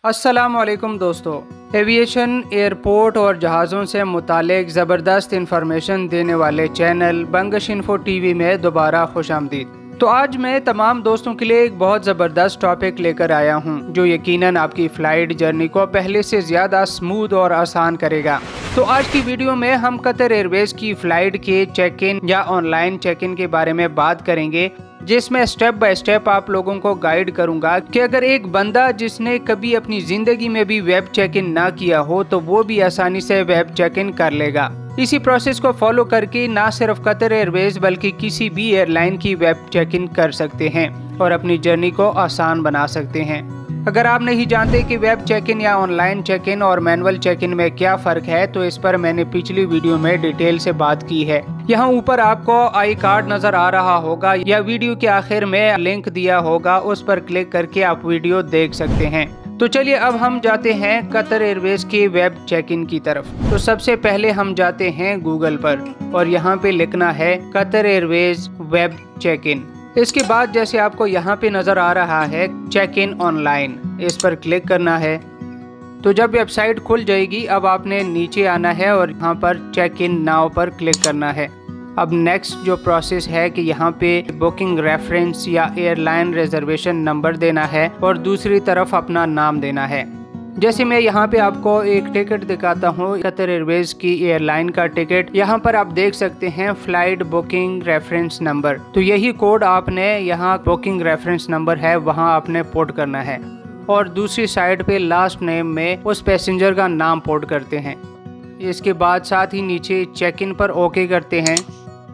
अस्सलामुअलैकुम दोस्तों। Aviation, airport और जहाज़ों से मुतालिक ज़बरदस्त इंफॉर्मेशन देने वाले चैनल बंगश इन्फो टीवी में दोबारा खुशामदीद। तो आज मैं तमाम दोस्तों के लिए एक बहुत ज़बरदस्त टॉपिक लेकर आया हूं, जो यकीनन आपकी फ़्लाइट जर्नी को पहले से ज़्यादा स्मूथ और आसान करेगा। तो आज की वीडियो में हम कतर एयरवेज़ की फ़्लाइट के चेक इन या ऑनलाइन चेक इन के बारे में बात करेंगे, जिसमें स्टेप बाय स्टेप आप लोगों को गाइड करूंगा कि अगर एक बंदा जिसने कभी अपनी ज़िंदगी में भी वेब चेक इन ना किया हो तो वो भी आसानी से वेब चेक इन कर लेगा। इसी प्रोसेस को फॉलो करके ना सिर्फ कतर एयरवेज बल्कि किसी भी एयरलाइन की वेब चेक इन कर सकते हैं और अपनी जर्नी को आसान बना सकते हैं। अगर आप नहीं जानते कि वेब चेक इन या ऑनलाइन चेक इन और मैनुअल चेक इन में क्या फ़र्क है, तो इस पर मैंने पिछली वीडियो में डिटेल से बात की है। यहाँ ऊपर आपको आई कार्ड नज़र आ रहा होगा या वीडियो के आखिर में लिंक दिया होगा, उस पर क्लिक करके आप वीडियो देख सकते हैं। तो चलिए अब हम जाते हैं कतर एयरवेज के वेब चेक इन की तरफ। तो सबसे पहले हम जाते हैं गूगल पर और यहाँ पे लिखना है Qatar Airways web check in. इसके बाद जैसे आपको यहाँ पे नज़र आ रहा है चेक इन ऑनलाइन, इस पर क्लिक करना है। तो जब वेबसाइट खुल जाएगी अब आपने नीचे आना है और यहाँ पर चेक इन नाउ पर क्लिक करना है। अब नेक्स्ट जो प्रोसेस है कि यहाँ पे बुकिंग रेफरेंस या एयरलाइन रिजर्वेशन नंबर देना है और दूसरी तरफ अपना नाम देना है। जैसे मैं यहाँ पे आपको एक टिकट दिखाता हूँ, कतर एयरवेज की एयरलाइन का टिकट। यहाँ पर आप देख सकते हैं फ्लाइट बुकिंग रेफरेंस नंबर। तो यही कोड आपने यहाँ बुकिंग रेफरेंस नंबर है वहाँ आपने पुट करना है और दूसरी साइड पे लास्ट नेम में उस पैसेंजर का नाम पुट करते हैं। इसके बाद साथ ही नीचे चेक इन पर ओके करते हैं।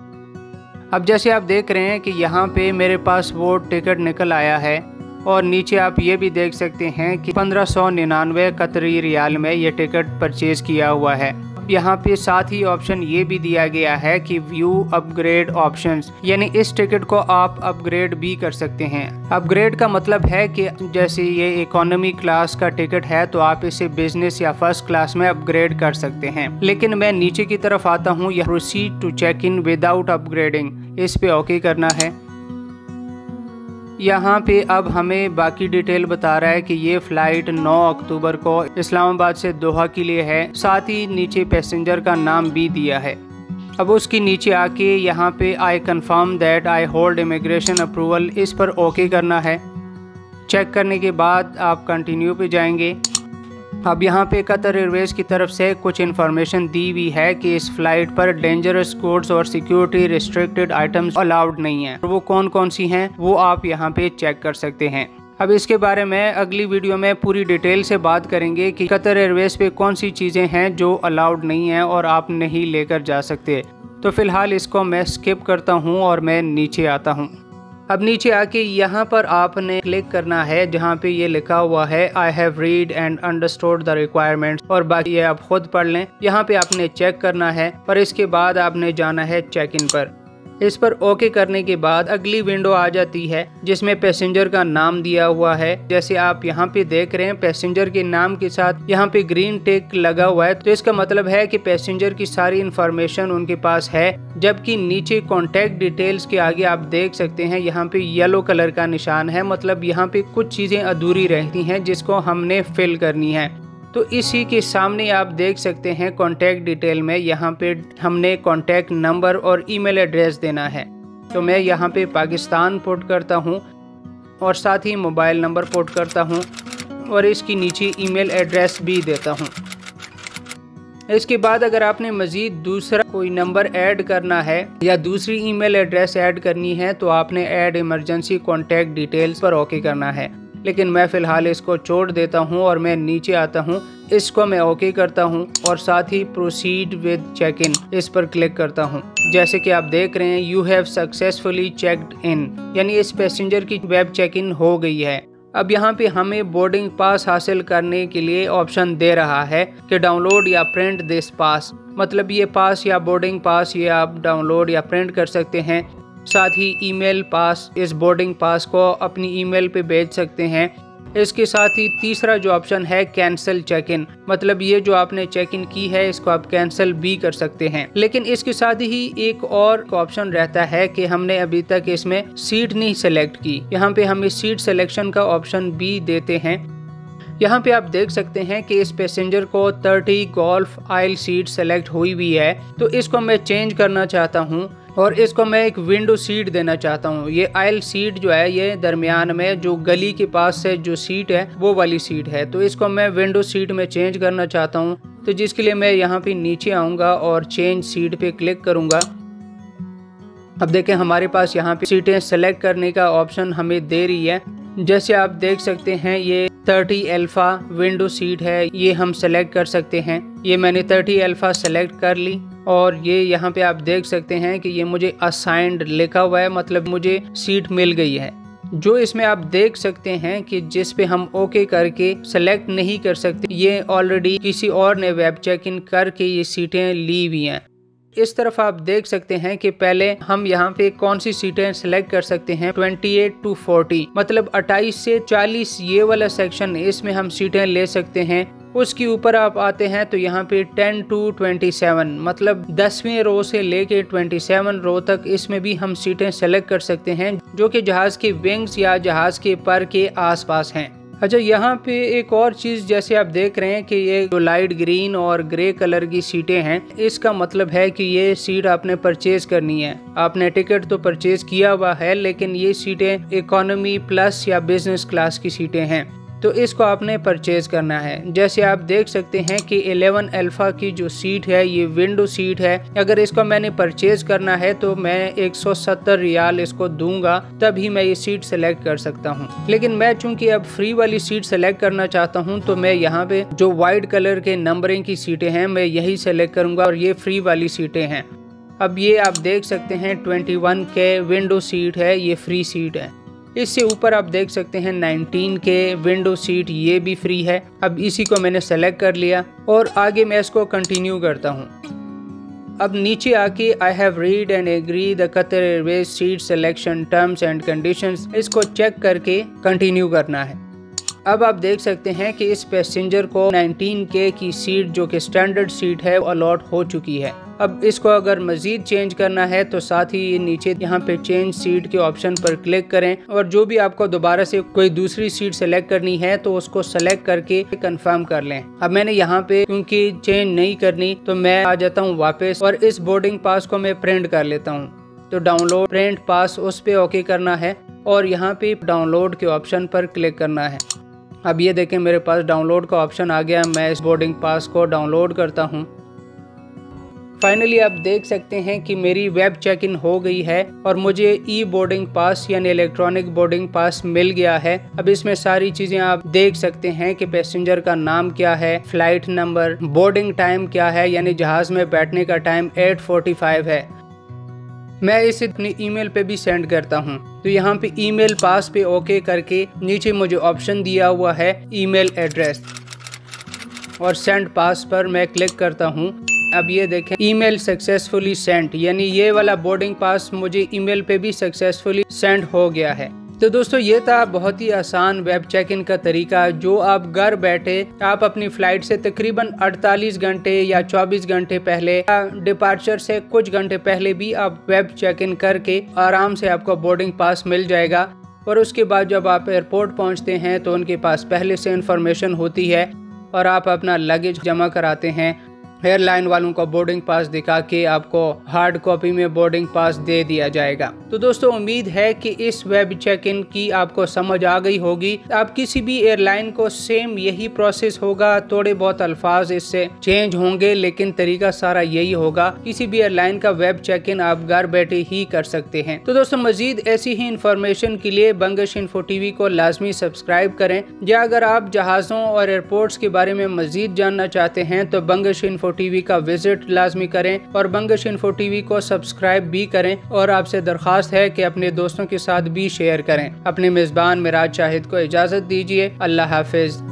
अब जैसे आप देख रहे हैं कि यहाँ पे मेरे पास वो टिकट निकल आया है और नीचे आप ये भी देख सकते हैं कि 1599 कतरी रियाल में ये टिकट परचेज किया हुआ है। यहाँ पे साथ ही ऑप्शन ये भी दिया गया है कि व्यू अपग्रेड ऑप्शंस, यानी इस टिकट को आप अपग्रेड भी कर सकते हैं। अपग्रेड का मतलब है कि जैसे ये इकोनॉमी क्लास का टिकट है तो आप इसे बिजनेस या फर्स्ट क्लास में अपग्रेड कर सकते हैं। लेकिन मैं नीचे की तरफ आता हूँ, यह proceed to check in without upgrading, इस पे ओके करना है। यहाँ पे अब हमें बाकी डिटेल बता रहा है कि ये फ़्लाइट 9 अक्टूबर को इस्लामाबाद से दोहा के लिए है। साथ ही नीचे पैसेंजर का नाम भी दिया है। अब उसके नीचे आके यहाँ पे I confirm that I hold immigration approval, इस पर ओके करना है। चेक करने के बाद आप कंटिन्यू पे जाएंगे। अब यहाँ पे कतर एयरवेज की तरफ से कुछ इन्फॉर्मेशन दी हुई है कि इस फ्लाइट पर डेंजरस गुड्स और सिक्योरिटी रिस्ट्रिक्टेड आइटम्स अलाउड नहीं है। वो कौन कौन सी हैं वो आप यहाँ पे चेक कर सकते हैं। अब इसके बारे में अगली वीडियो में पूरी डिटेल से बात करेंगे कि कतर एयरवेज पे कौन सी चीज़ें हैं जो अलाउड नहीं है और आप नहीं लेकर जा सकते। तो फिलहाल इसको मैं स्किप करता हूँ और मैं नीचे आता हूँ। अब नीचे आके यहाँ पर आपने क्लिक करना है जहाँ पे ये लिखा हुआ है I have read and understood the requirements, और बाकी ये आप खुद पढ़ लें। यहाँ पे आपने चेक करना है और इसके बाद आपने जाना है चेक इन पर। इस पर ओके करने के बाद अगली विंडो आ जाती है जिसमें पैसेंजर का नाम दिया हुआ है। जैसे आप यहाँ पे देख रहे हैं पैसेंजर के नाम के साथ यहाँ पे ग्रीन टिक लगा हुआ है, तो इसका मतलब है कि पैसेंजर की सारी इंफॉर्मेशन उनके पास है। जबकि नीचे कॉन्टैक्ट डिटेल्स के आगे आप देख सकते हैं यहाँ पे येलो कलर का निशान है, मतलब यहाँ पे कुछ चीज़ें अधूरी रहती हैं जिसको हमने फिल करनी है। तो इसी के सामने आप देख सकते हैं कॉन्टैक्ट डिटेल में यहाँ पे हमने कॉन्टैक्ट नंबर और ईमेल एड्रेस देना है। तो मैं यहाँ पे पाकिस्तान पुट करता हूँ और साथ ही मोबाइल नंबर पुट करता हूँ और इसकी नीचे ईमेल एड्रेस भी देता हूँ। इसके बाद अगर आपने मज़ीद दूसरा कोई नंबर ऐड करना है या दूसरी ईमेल एड्रेस ऐड करनी है तो आपने ऐड इमरजेंसी कॉन्टैक्ट डिटेल्स पर ओके करना है। लेकिन मैं फ़िलहाल इसको छोड़ देता हूं और मैं नीचे आता हूं, इसको मैं ओके करता हूं और साथ ही प्रोसीड विद चेक इन, इस पर क्लिक करता हूं। जैसे कि आप देख रहे हैं you have successfully checked in, यानी इस पैसेंजर की वेब चेक इन हो गई है। अब यहाँ पे हमें बोर्डिंग पास हासिल करने के लिए ऑप्शन दे रहा है कि डाउनलोड या प्रिंट दिस पास, मतलब ये पास या बोर्डिंग पास ये आप डाउनलोड या प्रिंट कर सकते हैं। साथ ही ईमेल पास, इस बोर्डिंग पास को अपनी ईमेल पे भेज सकते हैं। इसके साथ ही तीसरा जो ऑप्शन है कैंसिल चेक इन, मतलब ये जो आपने चेक इन की है इसको आप कैंसिल भी कर सकते हैं। लेकिन इसके साथ ही एक और ऑप्शन रहता है कि हमने अभी तक इसमें सीट नहीं सेलेक्ट की, यहाँ पे हम इस सीट सिलेक्शन का ऑप्शन भी देते हैं। यहाँ पे आप देख सकते हैं कि इस पैसेंजर को 30 गोल्फ आइल सीट सेलेक्ट हुई हुई है, तो इसको मैं चेंज करना चाहता हूँ और इसको मैं एक विंडो सीट देना चाहता हूँ। ये आइल सीट जो है ये दरमियान में जो गली के पास से जो सीट है वो वाली सीट है, तो इसको मैं विंडो सीट में चेंज करना चाहता हूँ। तो जिसके लिए मैं यहाँ पे नीचे आऊँगा और चेंज सीट पे क्लिक करूँगा। अब देखें हमारे पास यहाँ पे सीटें सेलेक्ट करने का ऑप्शन हमें दे रही है। जैसे आप देख सकते हैं ये 30 अल्फा विंडो सीट है, ये हम सेलेक्ट कर सकते हैं। ये मैंने 30 अल्फा सेलेक्ट कर ली और ये यहाँ पे आप देख सकते हैं कि ये मुझे असाइंड लिखा हुआ है, मतलब मुझे सीट मिल गई है। जो इसमें आप देख सकते हैं कि जिस पे हम ओके करके सेलेक्ट नहीं कर सकते, ये ऑलरेडी किसी और ने वेब चेक इन करके ये सीटें ली हुई हैं। इस तरफ आप देख सकते हैं कि पहले हम यहाँ पे कौन सी सीटें सेलेक्ट कर सकते हैं। 28 to 40 मतलब 28 से 40 ये वाला सेक्शन, इसमें हम सीटें ले सकते हैं। उसके ऊपर आप आते हैं तो यहाँ पे 10 to 27 मतलब 10वीं रो से लेके 27 रो तक इसमें भी हम सीटें सेलेक्ट कर सकते हैं, जो कि जहाज के विंग्स या जहाज के पर के आसपास हैं। अच्छा, यहाँ पे एक और चीज़ जैसे आप देख रहे हैं कि ये जो लाइट ग्रीन और ग्रे कलर की सीटें हैं, इसका मतलब है कि ये सीट आपने परचेज करनी है। आपने टिकट तो परचेज किया हुआ है, लेकिन ये सीटें इकोनॉमी प्लस या बिजनेस क्लास की सीटें हैं, तो इसको आपने परचेज करना है। जैसे आप देख सकते हैं कि 11 अल्फा की जो सीट है ये विंडो सीट है। अगर इसको मैंने परचेज करना है तो मैं 170 रियाल इसको दूंगा, तभी मैं ये सीट सेलेक्ट कर सकता हूँ। लेकिन मैं चूंकि अब फ्री वाली सीट सेलेक्ट करना चाहता हूँ, तो मैं यहाँ पे जो वाइट कलर के नंबरिंग की सीटें हैं मैं यही सेलेक्ट करूंगा और ये फ्री वाली सीटें हैं। अब ये आप देख सकते हैं 21 के विंडो सीट है, ये फ्री सीट है। इससे ऊपर आप देख सकते हैं 19 के विंडो सीट, ये भी फ्री है। अब इसी को मैंने सेलेक्ट कर लिया और आगे मैं इसको कंटिन्यू करता हूँ। अब नीचे आके I have read and agree the Qatar Airways seat selection terms and conditions, इसको चेक करके कंटिन्यू करना है। अब आप देख सकते हैं कि इस पैसेंजर को 19K की सीट जो कि स्टैंडर्ड सीट है अलॉट हो चुकी है। अब इसको अगर मजीद चेंज करना है तो साथ ही नीचे यहाँ पे चेंज सीट के ऑप्शन पर क्लिक करें और जो भी आपको दोबारा से कोई दूसरी सीट सेलेक्ट करनी है तो उसको सेलेक्ट करके कंफर्म कर लें। अब मैंने यहाँ पे क्योंकि चेंज नहीं करनी तो मैं आ जाता हूँ वापस और इस बोर्डिंग पास को मैं प्रिंट कर लेता हूँ। तो डाउनलोड प्रिंट पास उस पे ओके करना है और यहाँ पे डाउनलोड के ऑप्शन पर क्लिक करना है। अब ये देखें मेरे पास डाउनलोड का ऑप्शन आ गया। मैं इस बोर्डिंग पास को डाउनलोड करता हूँ। फाइनली आप देख सकते हैं कि मेरी वेब चेक इन हो गई है और मुझे ई बोर्डिंग पास यानी इलेक्ट्रॉनिक बोर्डिंग पास मिल गया है। अब इसमें सारी चीजें आप देख सकते हैं कि पैसेंजर का नाम क्या है, फ्लाइट नंबर, बोर्डिंग टाइम क्या है, यानी जहाज में बैठने का टाइम 8:45 है। मैं इसे अपनी ईमेल पे भी सेंड करता हूँ। तो यहाँ पे ईमेल पास पे ओके करके नीचे मुझे ऑप्शन दिया हुआ है ईमेल एड्रेस और सेंड पास पर मैं क्लिक करता हूँ। अब ये देखें ईमेल सक्सेसफुली सेंड, यानी ये वाला बोर्डिंग पास मुझे ईमेल पे भी सक्सेसफुली सेंड हो गया है। तो दोस्तों ये था बहुत ही आसान वेब चेक इन का तरीका, जो आप घर बैठे आप अपनी फ्लाइट से तकरीबन 48 घंटे या 24 घंटे पहले डिपार्चर से कुछ घंटे पहले भी आप वेब चेक इन करके आराम से आपको बोर्डिंग पास मिल जाएगा। और उसके बाद जब आप एयरपोर्ट पहुंचते हैं तो उनके पास पहले से इंफॉर्मेशन होती है और आप अपना लगेज जमा कराते हैं। एयरलाइन वालों को बोर्डिंग पास दिखा के आपको हार्ड कॉपी में बोर्डिंग पास दे दिया जाएगा। तो दोस्तों उम्मीद है कि इस वेब चेक इन की आपको समझ आ गई होगी। आप किसी भी एयरलाइन को सेम यही प्रोसेस होगा, थोड़े बहुत अल्फाज इससे चेंज होंगे लेकिन तरीका सारा यही होगा। किसी भी एयरलाइन का वेब चेक इन आप घर बैठे ही कर सकते हैं। तो दोस्तों मजीद ऐसी ही इंफॉर्मेशन के लिए बंगश इन्फो टीवी को लाजमी सब्सक्राइब करें। या अगर आप जहाज़ों और एयरपोर्ट्स के बारे में मजीद जानना चाहते हैं तो बंगश इन्फो टीवी का विजिट लाजमी करें और बंगश इन्फो टीवी को सब्सक्राइब भी करें। और आपसे दरख्वास्त है कि अपने दोस्तों के साथ भी शेयर करें। अपने मेजबान मिराज शाहिद को इजाजत दीजिए। अल्लाह हाफिज।